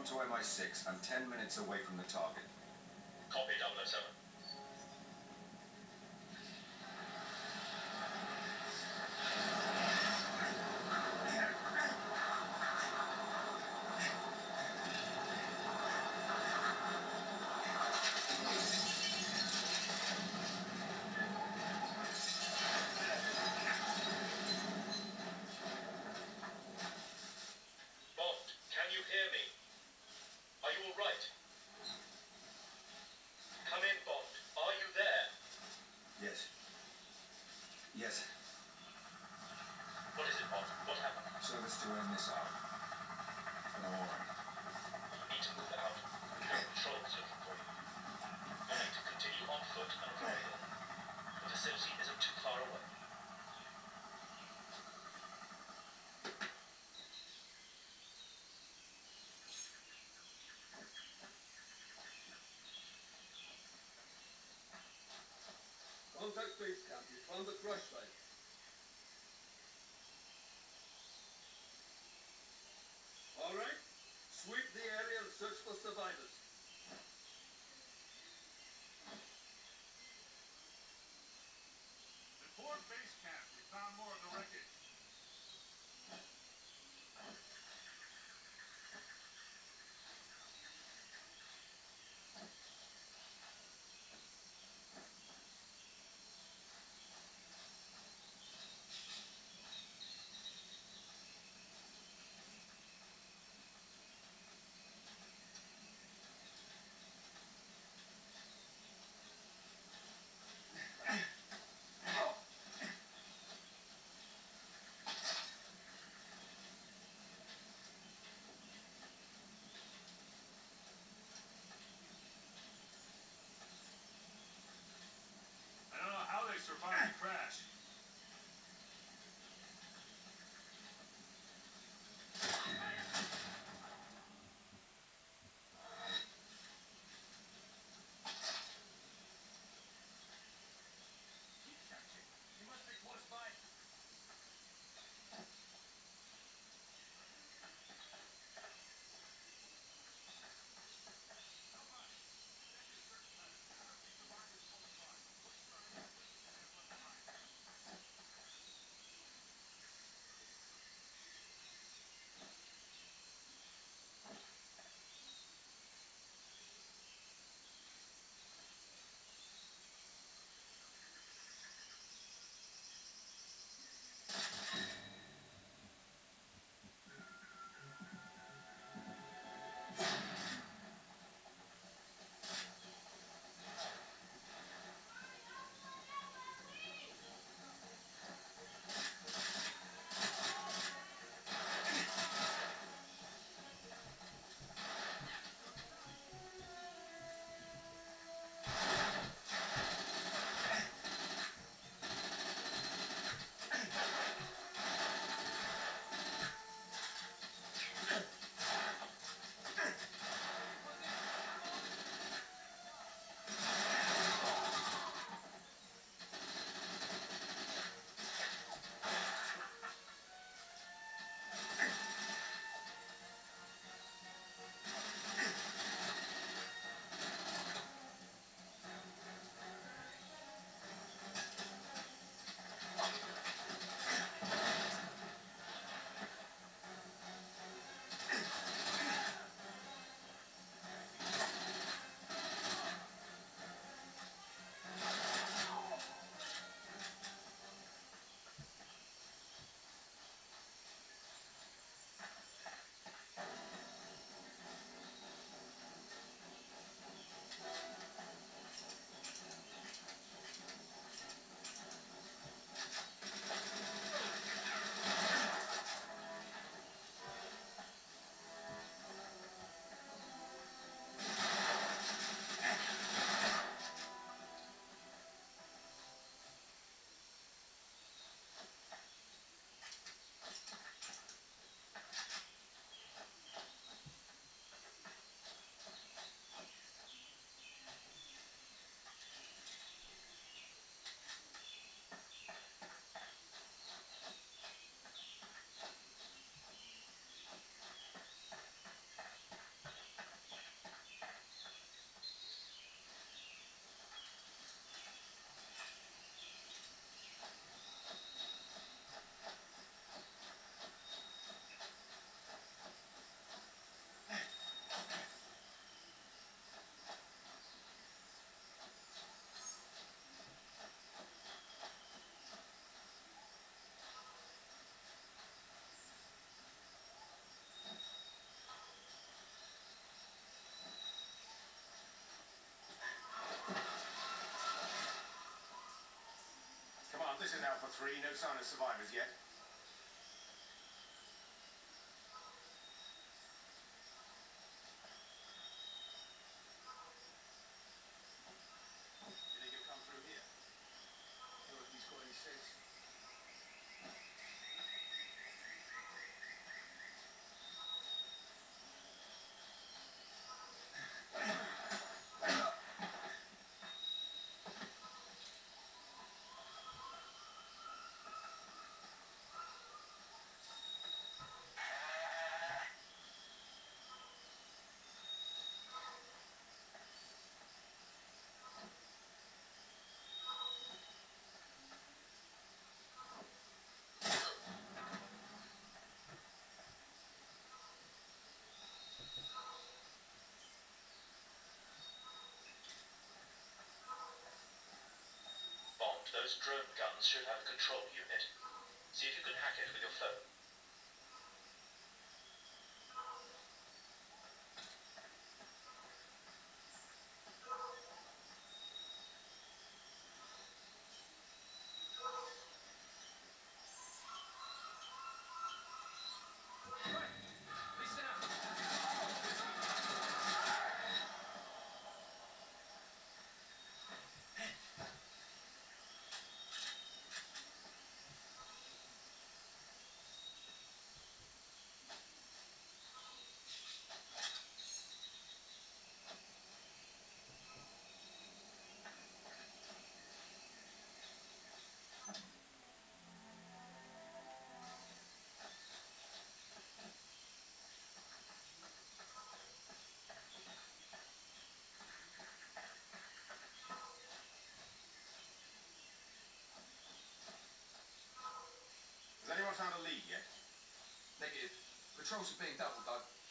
on to MI6. I'm 10 minutes away from the target. Copy, 007. Bond, can you hear me? Are you all right? Come in, Bond. Are you there? Yes. Yes. What is it, Bond? What happened? Service to end this out. But I'm all right. You need to move out. Patrol is looking for you. You'll need to continue on foot and avoid them. The facility isn't too far away. Contact base camp. You found the crash site. All right. Sweep the area and search for survivors. Report base camp. We found more of the wreckage. I don't know how they survived the crash. Keep searching. He must be close by. Come on. Check your search pattern. Keep the markers close by. Look for any witnesses they have left behind. Alpha 3, no sign of survivors yet. You think he'll come through here? Sure if he's got any sense. Bond, those drone guns should have a control unit. See if you can hack it with your phone. Listen up. Has anyone found a lead yet? Negative. Patrols are being doubled, though.